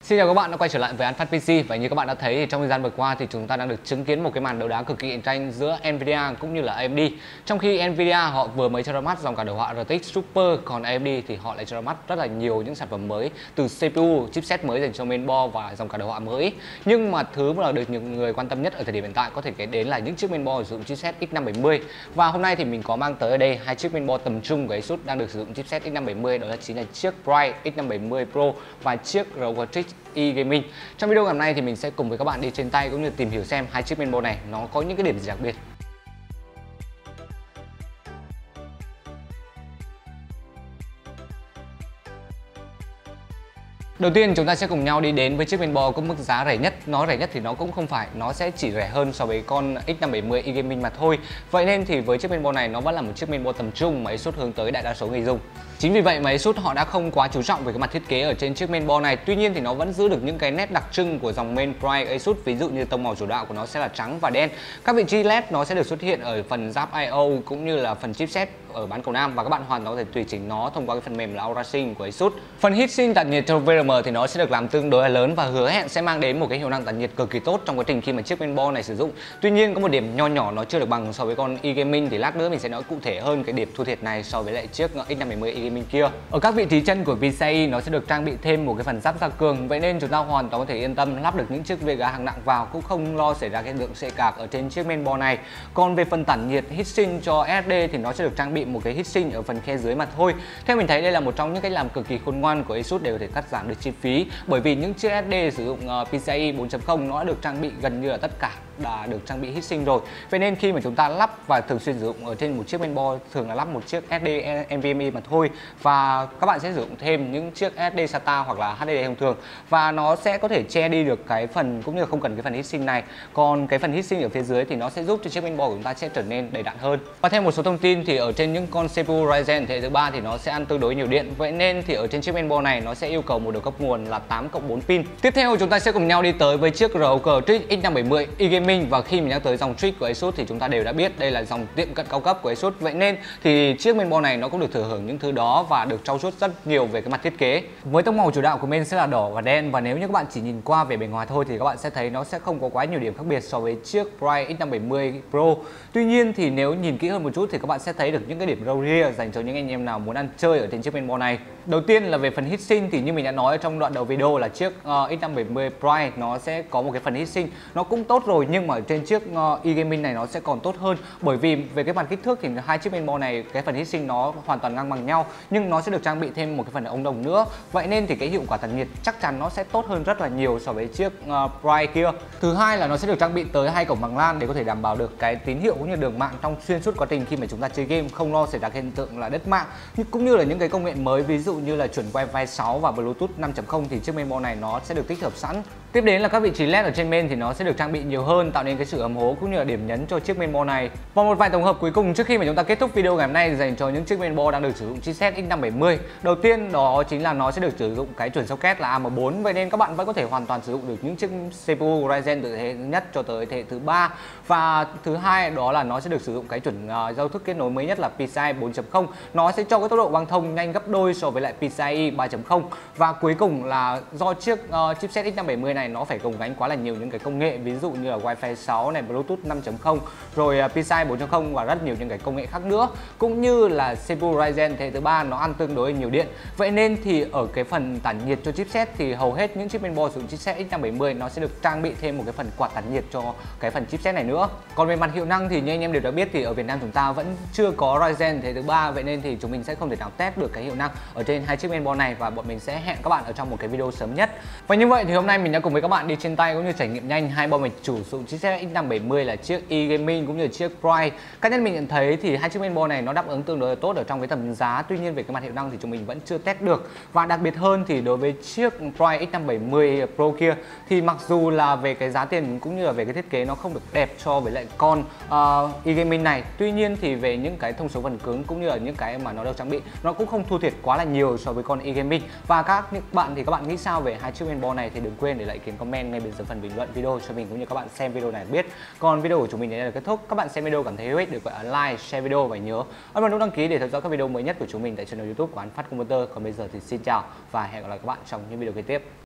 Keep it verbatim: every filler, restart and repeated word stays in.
Xin chào các bạn đã quay trở lại với An Phát pê xê. Và như các bạn đã thấy thì trong thời gian vừa qua thì chúng ta đang được chứng kiến một cái màn đấu đá cực kỳ cạnh tranh giữa Nvidia cũng như là a em đê. Trong khi Nvidia họ vừa mới cho ra mắt dòng cả đồ họa rờ tê ích Super, còn a em đê thì họ lại cho ra mắt rất là nhiều những sản phẩm mới từ xê pê u, chipset mới dành cho mainboard và dòng cả đồ họa mới. Nhưng mà thứ mà được nhiều người quan tâm nhất ở thời điểm hiện tại có thể kể đến là những chiếc mainboard sử dụng chipset ích năm bảy mươi. Và hôm nay thì mình có mang tới ở đây hai chiếc mainboard tầm trung của Asus đang được sử dụng chipset ích năm bảy mươi, đó là chính là chiếc Bright ích năm bảy mươi Pro và chiếc rờ ô giê eGaming. Trong video ngày hôm nay thì mình sẽ cùng với các bạn đi trên tay cũng như tìm hiểu xem hai chiếc mainboard này nó có những cái điểm gì đặc biệt. Đầu tiên chúng ta sẽ cùng nhau đi đến với chiếc mainboard có mức giá rẻ nhất. Nó rẻ nhất thì nó cũng không phải, nó sẽ chỉ rẻ hơn so với con ích năm bảy mươi eGaming mà thôi. Vậy nên thì với chiếc mainboard này nó vẫn là một chiếc mainboard tầm trung mà Asus hướng tới đại đa số người dùng. Chính vì vậy mà Asus họ đã không quá chú trọng về cái mặt thiết kế ở trên chiếc mainboard này. Tuy nhiên thì nó vẫn giữ được những cái nét đặc trưng của dòng main Bright Asus, ví dụ như tông màu chủ đạo của nó sẽ là trắng và đen. Các vị trí led nó sẽ được xuất hiện ở phần giáp i o cũng như là phần chipset ở bán cầu nam, và các bạn hoàn toàn có thể tùy chỉnh nó thông qua cái phần mềm là Aura Sync của Asus. Phần heatsink tản nhiệt cho vê rờ em thì nó sẽ được làm tương đối là lớn và hứa hẹn sẽ mang đến một cái hiệu năng tản nhiệt cực kỳ tốt trong quá trình khi mà chiếc mainboard này sử dụng. Tuy nhiên có một điểm nho nhỏ nó chưa được bằng so với con eGaming, thì lát nữa mình sẽ nói cụ thể hơn cái điểm thua thiệt này so với lại chiếc ích năm bảy mươi eGaming kia. Ở các vị trí chân của pê xê i nó sẽ được trang bị thêm một cái phần giáp gia cường, vậy nên chúng ta hoàn toàn có thể yên tâm lắp được những chiếc Vega hạng nặng vào cũng không lo xảy ra cái hiện tượng xệ cạc ở trên chiếc mainboard này. Còn về phần tản nhiệt heatsink cho ét ét đê thì nó sẽ được trang bị một cái heatsink ở phần khe dưới mà thôi. Theo mình thấy đây là một trong những cách làm cực kỳ khôn ngoan của Asus để có thể cắt giảm được chi phí, bởi vì những chiếc ét ét đê sử dụng uh, pê xê i bốn chấm không nó đã được trang bị gần như là tất cả đã được trang bị heatsink rồi. Vậy nên khi mà chúng ta lắp và thường xuyên sử dụng ở trên một chiếc mainboard, thường là lắp một chiếc ét đê NVMe mà thôi, và các bạn sẽ sử dụng thêm những chiếc ét đê SATA hoặc là hát đê đê thông thường, và nó sẽ có thể che đi được cái phần cũng như là không cần cái phần heatsink này. Còn cái phần heatsink ở phía dưới thì nó sẽ giúp cho chiếc mainboard của chúng ta sẽ trở nên đầy đặn hơn. Và thêm một số thông tin thì ở trên những con xê pê u Ryzen thế hệ thứ ba thì nó sẽ ăn tương đối nhiều điện, vậy nên thì ở trên chiếc mainboard này nó sẽ yêu cầu một đầu cấp nguồn là tám cộng bốn pin. Tiếp theo chúng ta sẽ cùng nhau đi tới với chiếc rờ ô giê ích năm bảy mươi eGaming, và khi mình nhắc tới dòng Strix của Asus thì chúng ta đều đã biết đây là dòng tiệm cận cao cấp của Asus, vậy nên thì chiếc mainboard này nó cũng được thừa hưởng những thứ đó và được trau chuốt rất nhiều về cái mặt thiết kế. Với tông màu chủ đạo của main sẽ là đỏ và đen, và nếu như các bạn chỉ nhìn qua về bề ngoài thôi thì các bạn sẽ thấy nó sẽ không có quá nhiều điểm khác biệt so với chiếc Bright ích năm bảy mươi Pro. Tuy nhiên thì nếu nhìn kỹ hơn một chút thì các bạn sẽ thấy được những cái điểm râu ria dành cho những anh em nào muốn ăn chơi ở trên chiếc mainboard này. Đầu tiên là về phần heatsink thì như mình đã nói trong đoạn đầu video là chiếc uh, ích năm bảy mươi Bright nó sẽ có một cái phần heatsink nó cũng tốt rồi, nhưng mà trên chiếc uh, eGaming này nó sẽ còn tốt hơn, bởi vì về cái mặt kích thước thì hai chiếc mainboard này cái phần heatsink nó hoàn toàn ngang bằng nhau, nhưng nó sẽ được trang bị thêm một cái phần ống đồng nữa. Vậy nên thì cái hiệu quả tản nhiệt chắc chắn nó sẽ tốt hơn rất là nhiều so với chiếc uh, Bright kia. Thứ hai là nó sẽ được trang bị tới hai cổng bằng LAN để có thể đảm bảo được cái tín hiệu cũng như đường mạng trong xuyên suốt quá trình khi mà chúng ta chơi game, không lo xảy ra hiện tượng là đứt mạng. Nhưng cũng như là những cái công nghệ mới ví dụ như là chuẩn Wi-Fi sáu và Bluetooth năm chấm không thì chiếc mainboard này nó sẽ được tích hợp sẵn. Tiếp đến là các vị trí led ở trên main thì nó sẽ được trang bị nhiều hơn, tạo nên cái sự ấm hố cũng như là điểm nhấn cho chiếc mainboard này. Và một vài tổng hợp cuối cùng trước khi mà chúng ta kết thúc video ngày hôm nay dành cho những chiếc mainboard đang được sử dụng chipset ích năm bảy mươi. Đầu tiên đó chính là nó sẽ được sử dụng cái chuẩn socket là A M bốn, vậy nên các bạn vẫn có thể hoàn toàn sử dụng được những chiếc xê pê u Ryzen từ thế hệ thứ nhất cho tới thế hệ thứ ba. Và thứ hai đó là nó sẽ được sử dụng cái chuẩn uh, giao thức kết nối mới nhất là pê xê i bốn chấm không. Nó sẽ cho cái tốc độ băng thông nhanh gấp đôi so với lại pê xê i ba chấm không. Và cuối cùng là do chiếc uh, chipset ích năm bảy mươi này nó phải gồng gánh quá là nhiều những cái công nghệ, ví dụ như là Wi-Fi sáu này, Bluetooth năm chấm không, rồi uh, pê xê i bốn chấm không và rất nhiều những cái công nghệ khác nữa, cũng như là xê pê u Ryzen thế hệ thứ ba nó ăn tương đối nhiều điện. Vậy nên thì ở cái phần tản nhiệt cho chipset thì hầu hết những chiếc mainboard sử dụng chipset ích năm bảy mươi nó sẽ được trang bị thêm một cái phần quạt tản nhiệt cho cái phần chipset này nữa. Còn về mặt hiệu năng thì như anh em đều đã biết thì ở Việt Nam chúng ta vẫn chưa có Ryzen thế hệ thứ ba, vậy nên thì chúng mình sẽ không thể nào test được cái hiệu năng ở trên hai chiếc mainboard này, và bọn mình sẽ hẹn các bạn ở trong một cái video sớm nhất. Và như vậy thì hôm nay mình đã cùng với các bạn đi trên tay cũng như trải nghiệm nhanh hai board mạch chủ sử dụng chipset ích năm bảy mươi là chiếc eGaming cũng như là chiếc Bright. Cá nhân mình nhận thấy thì hai chiếc mainboard này nó đáp ứng tương đối là tốt ở trong cái tầm giá, tuy nhiên về cái mặt hiệu năng thì chúng mình vẫn chưa test được. Và đặc biệt hơn thì đối với chiếc Bright ích năm bảy mươi Pro kia thì mặc dù là về cái giá tiền cũng như là về cái thiết kế nó không được đẹp so với lại con uh, eGaming này, tuy nhiên thì về những cái thông số phần cứng cũng như là những cái mà nó được trang bị nó cũng không thua thiệt quá là nhiều so với con eGaming. Và các những bạn thì các bạn nghĩ sao về hai chiếc mainboard này thì đừng quên để lại kiến comment ngay bên dưới phần bình luận video cho mình cũng như các bạn xem video này biết. Còn video của chúng mình đến đây là kết thúc. Các bạn xem video cảm thấy hữu ích được gọi là like, share video và nhớ ấn vào nút đăng ký để theo dõi các video mới nhất của chúng mình tại channel YouTube của An Phát Computer. Còn bây giờ thì xin chào và hẹn gặp lại các bạn trong những video kế tiếp.